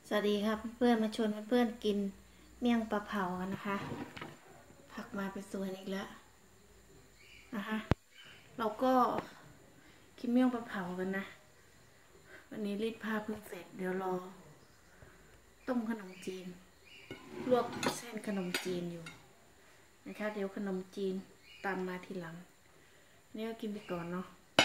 สวัสดีครับเพื่อนมาชวนเพื่อนกินเมี่ยงปลาเผากันนะคะผักมาเป็นส่วนอีกแล้วนะคะเราก็กินเมี่ยงปลาเผากันนะวันนี้รีดผ้าเพิ่งเสร็จเดี๋ยวรอต้มขนมจีนลวกเส้นขนมจีนอยู่นะคะเดี๋ยวขนมจีนตามมาทีหลังนี่ก็กินไปก่อนเนาะ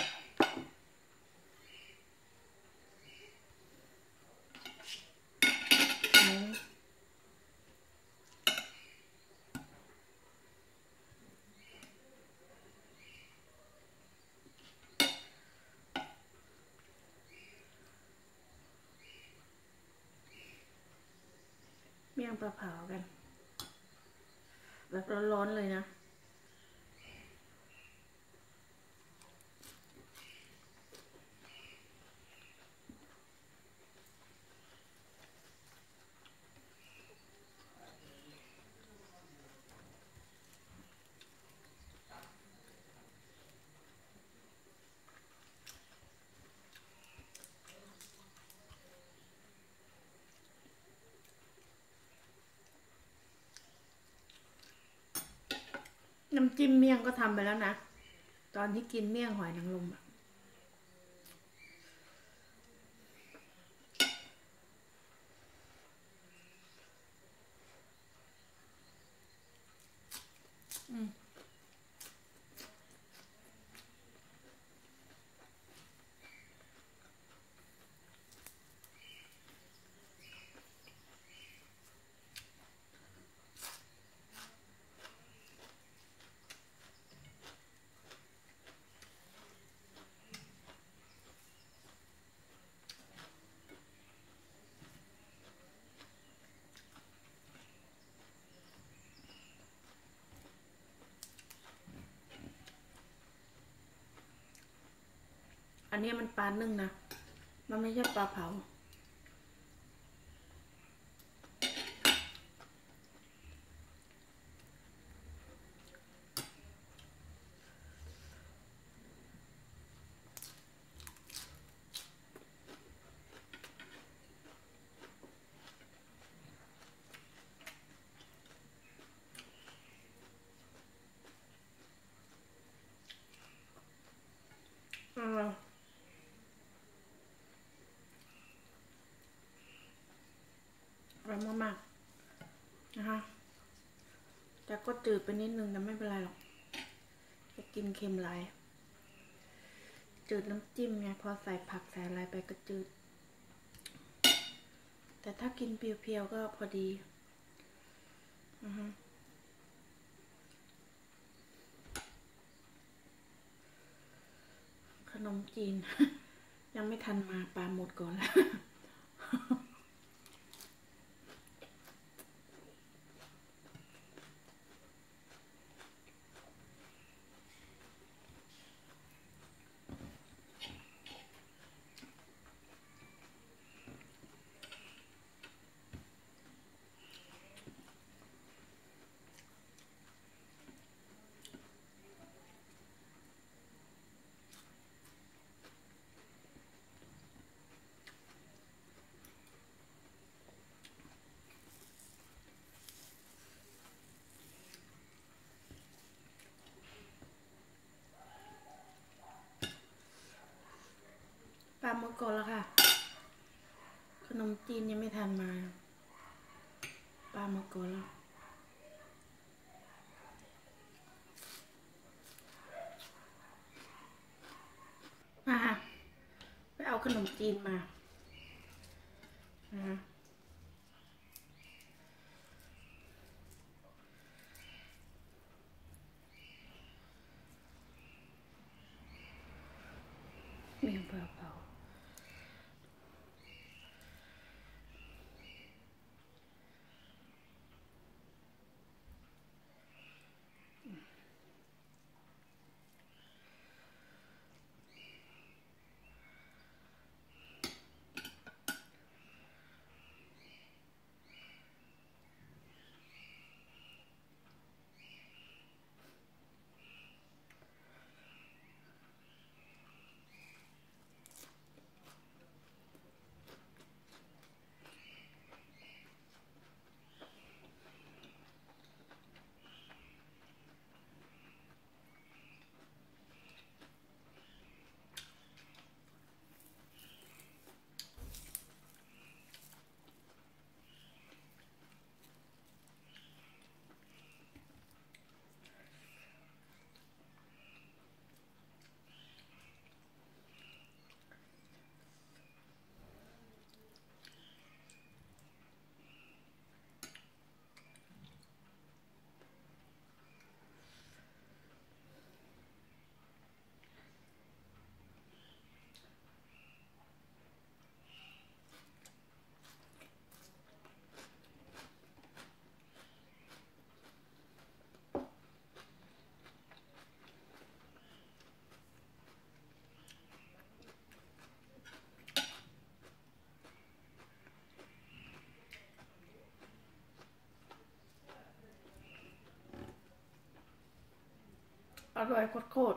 เมี่ยงปลาเผากันแบบร้อนๆเลยนะน้ำจิ้มเมี่ยงก็ทำไปแล้วนะตอนที่กินเมี่ยงหอยนางรมอันนี้มันปลานึ่งนะมันไม่ใช่ปลาเผาอร่อยมากๆนะคะแต่ก็จืดไปนิดนึงแต่ไม่เป็นไรหรอกจะกินเค็มไรจืดน้ำจิ้มไงพอใส่ผักใส่อะไรไปก็จืดแต่ถ้ากินเปรี้ยวๆก็พอดีขนมจีน ยังไม่ทันมาปลาหมดก่อนแล้วปลาหมดก่อนแล้วค่ะขนมจีนยังไม่ทันมาปลาหมดก่อนแล้วมาไปเอาขนมจีนมาเมี่ยงปลาเผาร่อยโคตร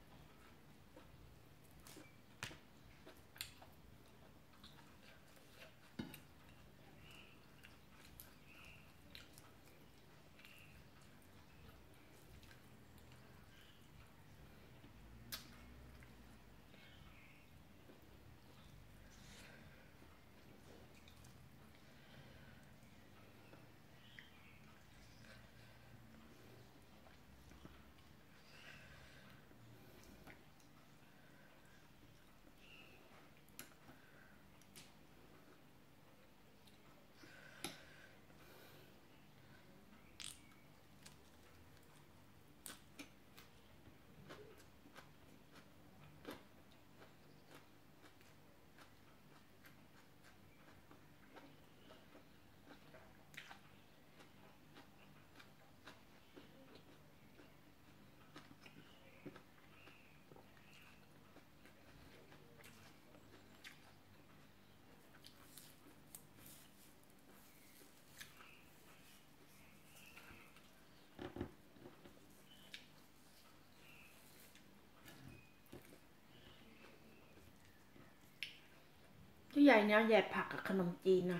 ที่ใหญ่เนี้ยแยบผักกับขนมจีนนะ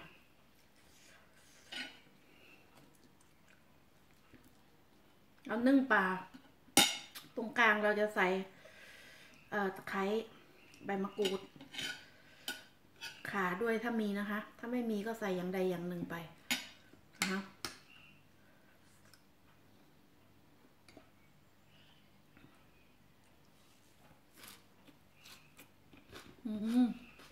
เอานึ่งปลาตรงกลางเราจะใส่ตะไคร้ใบมะกรูดข่าด้วยถ้ามีนะคะถ้าไม่มีก็ใส่อย่างใดอย่างหนึ่งไปนะคะอืม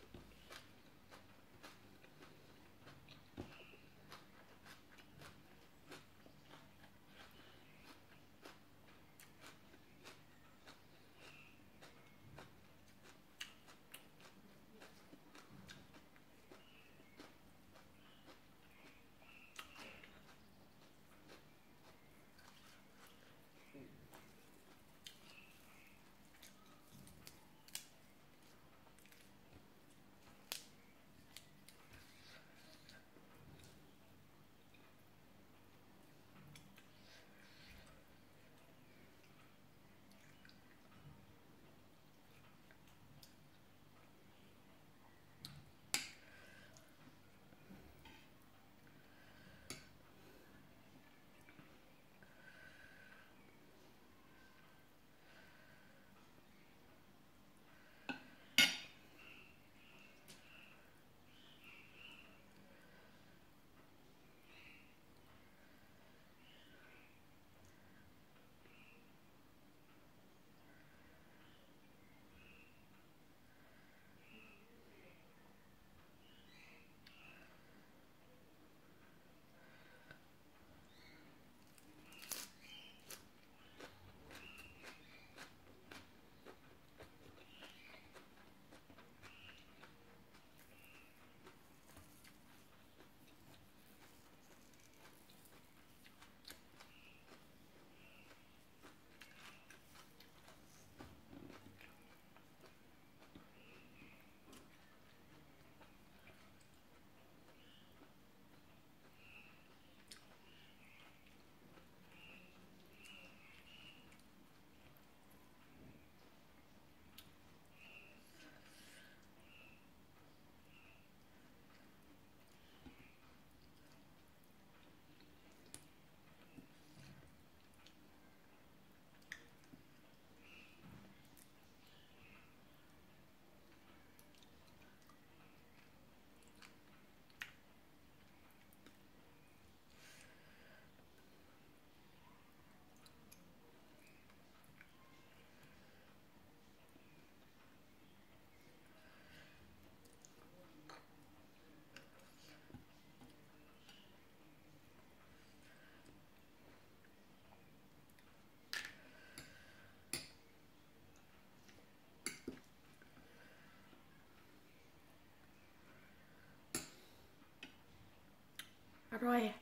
อร่อย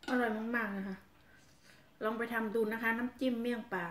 อร่อยมากๆเลยค่ะลองไปทำดูนะคะน้ำจิ้มเมี่ยงปลา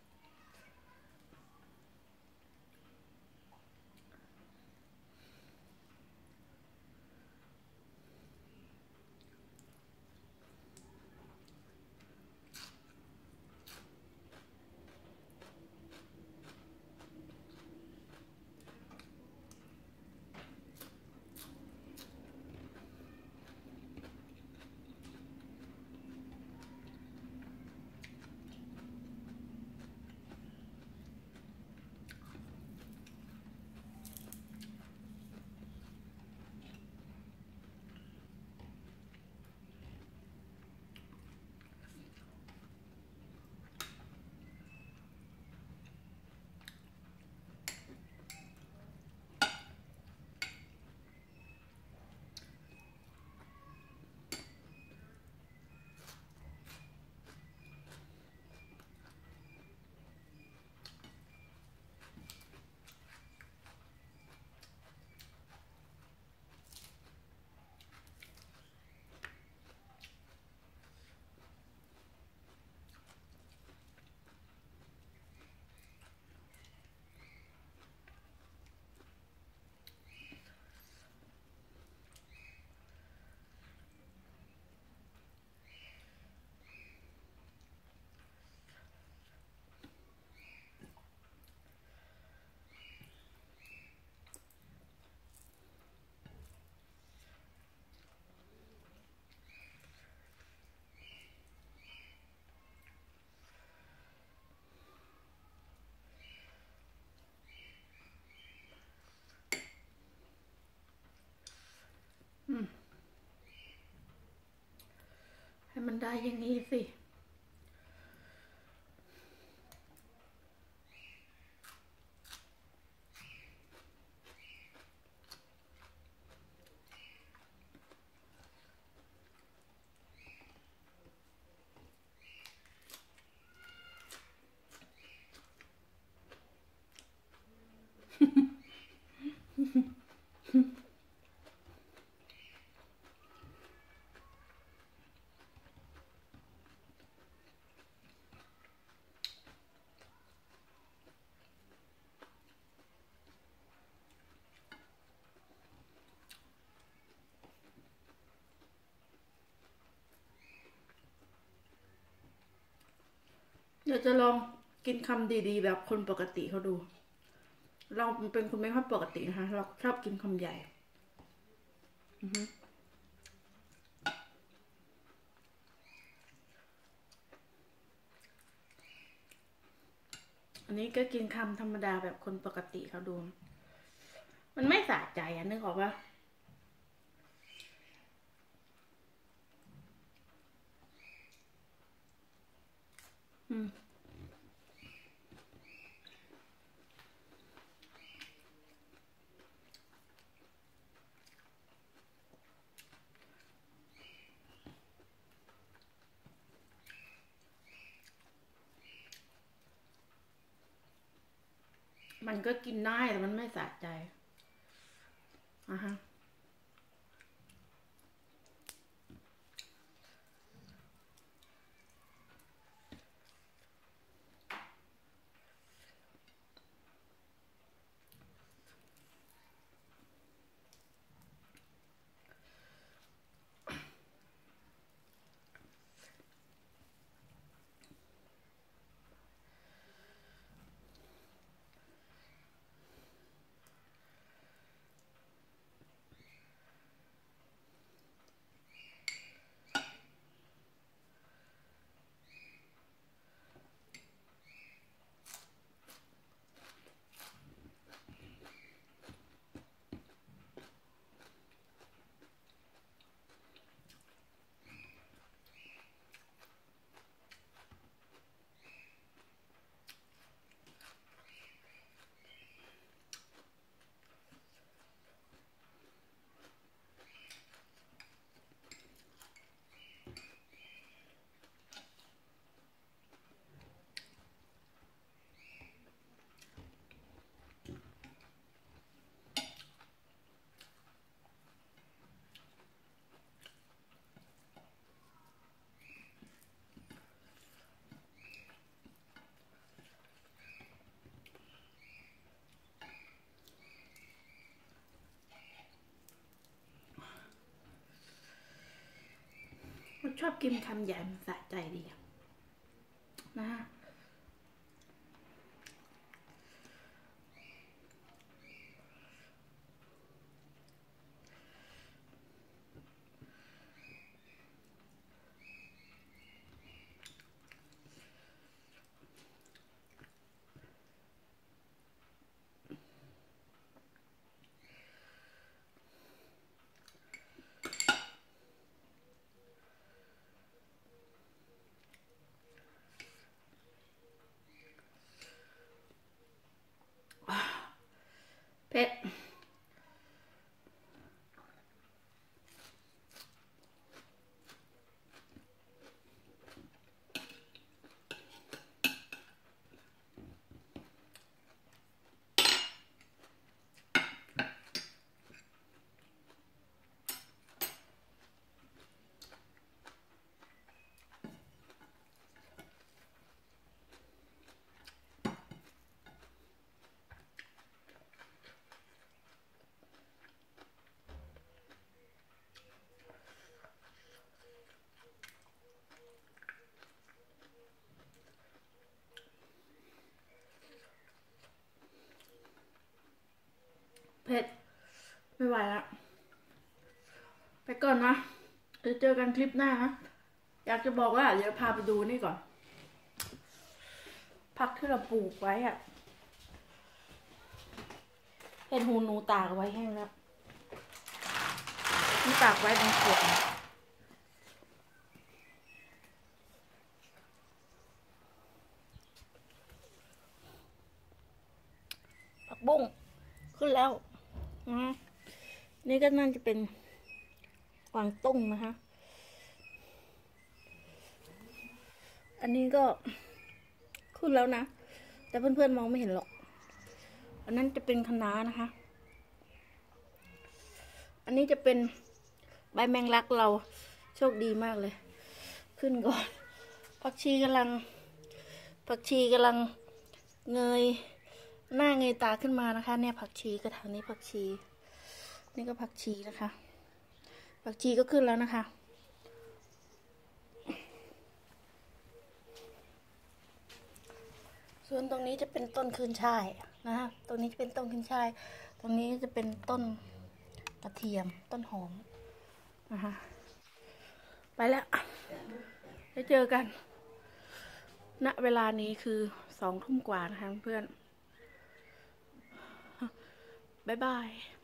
ให้มันได้อย่างนี้สิ เดี๋ยวจะลองกินคำดีๆแบบคนปกติเขาดู เราเป็นคนไม่ค่อยปกตินะคะ เราชอบกินคำใหญ่อันนี้ก็กินคำธรรมดาแบบคนปกติเขาดู มันไม่สะใจอะนึกออกปะมันก็กินได้แต่มันไม่สะใจอ่ะฮะชอบกินคำใหญ่มันสะใจดีนะฮะเผ็ดเผ็ดไม่ไหวละไปก่อนนะเดี๋ยวเจอกันคลิปหน้านะอยากจะบอกว่าเดี๋ยวพาไปดูนี่ก่อนผักที่เราปลูกไว้อะเห็ดหูหนูตากไว้แห้งแล้วนี่ตากไว้ในขวดผักบุ้งขึ้นแล้วนะนี่ก็น่าจะเป็นกวางตุ้งนะคะอันนี้ก็ขึ้นแล้วนะแต่เพื่อนๆมองไม่เห็นหรอกอันนั้นจะเป็นคะน้านะคะอันนี้จะเป็นใบแมงลักเราโชคดีมากเลยขึ้นก่อนผักชีกำลังเงยหน้าเงยตาขึ้นมานะคะเนี่ยผักชีกระถางนี้ผักชีนี่ก็ผักชีนะคะผักชีก็ขึ้นแล้วนะคะส่วนตรงนี้จะเป็นต้นขึ้นช่ายนะคะตรงนี้จะเป็นต้นขึ้นช่ายตรงนี้จะเป็นต้นกระเทียมต้นหอมนะคะไปแล้วได้เจอกันณเวลานี้คือ2 ทุ่มกว่านะคะเพื่อนบ๊ายบาย